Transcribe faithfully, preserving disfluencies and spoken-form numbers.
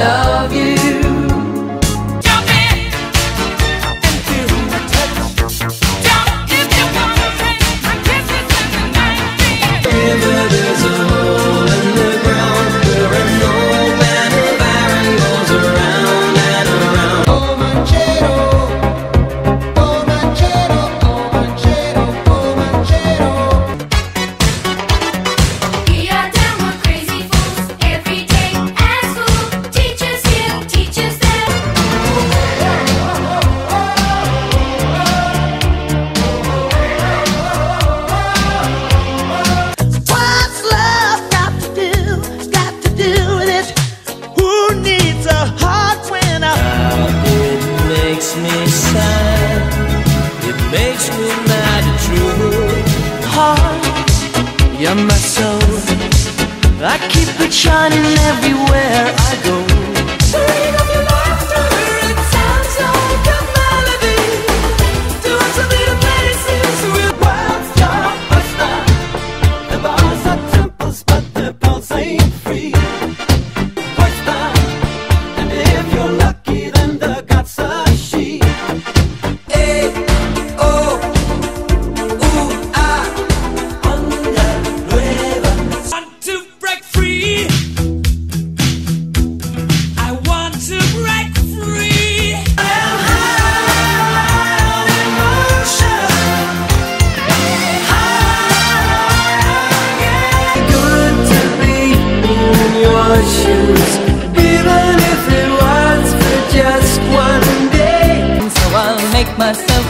love you. Jump in and feel my touch. Jump if you wanna take my kisses in the night. River, there's a hole in the ground where an old man of iron goes around and around. Oh Manchero, oh Manchero, oh Manchero, oh Manchero. We are down with crazy fools every day at school. Teachers here, teachers there. What's love got to do, got to do with it? Who needs a heart when a It makes me sad, it makes me mad and true. Heart, you're my soul, I keep it shining everywhere I go. The ring of your laughter, it sounds like a melody. To us a little places with wild star, a star. The bars are temples, but the pulse ain't free. What's that? And if you're lucky, then the gods are she. Hey, oh, ooh, ah, onda nueva. Want to break free. I want to break free. I'm high on emotion. High, yeah. Good to be in your shoes, even if it was for just one day. So I'll make myself